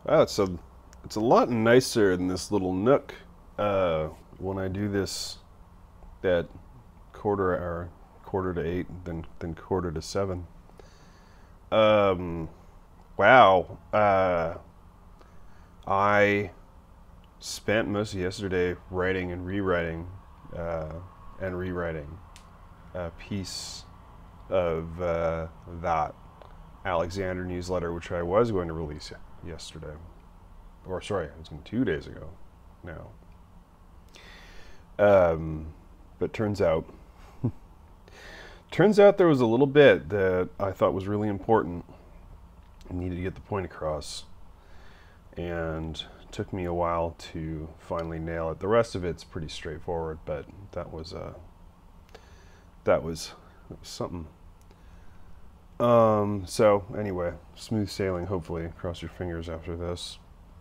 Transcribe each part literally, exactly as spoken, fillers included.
Wow, it's a it's a lot nicer in this little nook uh, when I do this at quarter or quarter to eight than than quarter to seven. Um, wow. Uh, I spent most of yesterday writing and rewriting uh, and rewriting a piece of uh, that Alexander newsletter, which I was going to release yesterday, or sorry, it was two days ago now. Um, but turns out, turns out there was a little bit that I thought was really important. I needed to get the point across, and it took me a while to finally nail it. The rest of it's pretty straightforward, but that was uh, that was, that was something. Um, so anyway, smooth sailing, hopefully. Cross your fingers after this.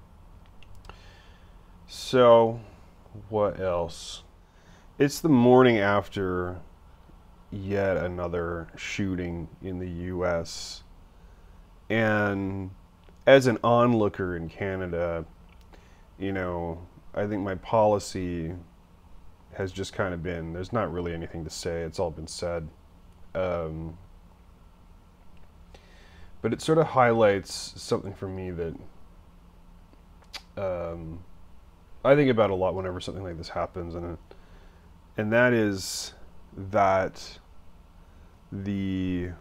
So, what else? It's the morning after yet another shooting in the U S And as an onlooker in Canada, you know, I think my policy has just kind of been, there's not really anything to say. It's all been said. Um, but it sort of highlights something for me that um, I think about a lot whenever something like this happens, and and that is that the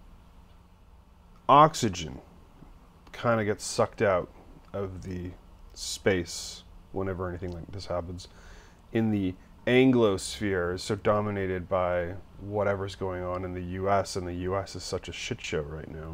oxygen kind of gets sucked out of the space whenever anything like this happens. In the anglosphere is so dominated by whatever's going on in the U S, and the U S is such a shit show right now.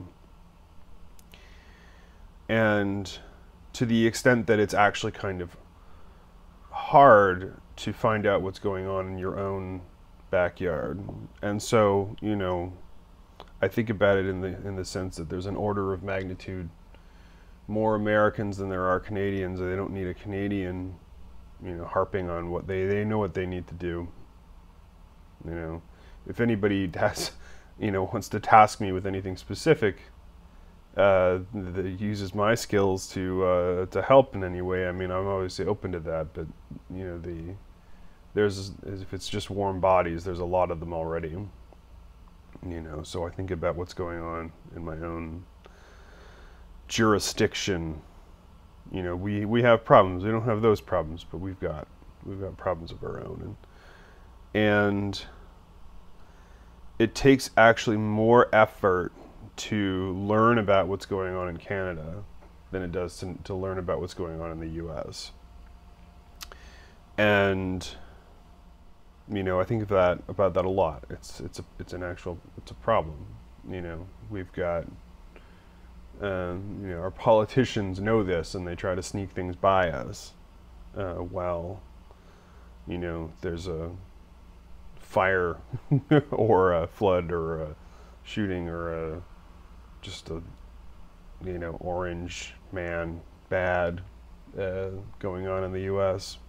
And to the extent that it's actually kind of hard to find out what's going on in your own backyard. And so, you know, I think about it in the in the sense that there's an order of magnitude more Americans than there are Canadians. They don't need a Canadian, you know, harping on what they they know what they need to do. You know, if anybody has, you know, wants to task me with anything specific, uh, that uses my skills to uh, to help in any way, I mean, I'm obviously open to that. But you know, the there's if it's just warm bodies, there's a lot of them already. You know, so I think about what's going on in my own jurisdiction. You know, we we have problems. We don't have those problems, but we've got we've got problems of our own, and and it takes actually more effort to learn about what's going on in Canada than it does to, to learn about what's going on in the U S. And you know, I think of that about that a lot. It's it's a it's an actual it's a problem. You know, we've got um, you know, our politicians know this, and they try to sneak things by us. Uh, while you know, there's a fire or a flood or a shooting or a just a you know orange man bad uh, going on in the U S.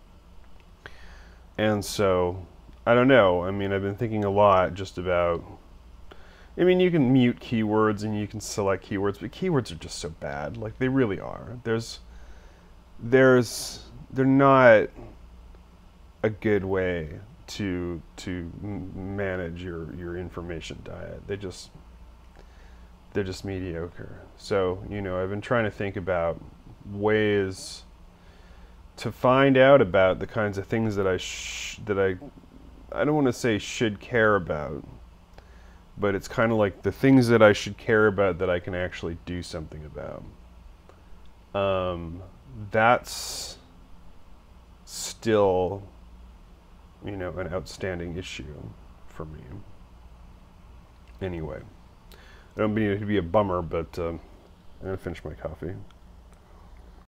And so, I don't know. I mean, I've been thinking a lot just about. I mean, you can mute keywords and you can select keywords, but keywords are just so bad. Like, they really are. There's, there's, they're not a good way to to m- manage your your information diet. They just, they're just mediocre. So, you know, I've been trying to think about ways to find out about the kinds of things that I sh- that I I don't want to say should care about, but it's kind of like the things that I should care about that I can actually do something about. Um, that's still, you know, an outstanding issue for me. Anyway, I don't mean it to be a bummer, but um, I'm gonna finish my coffee.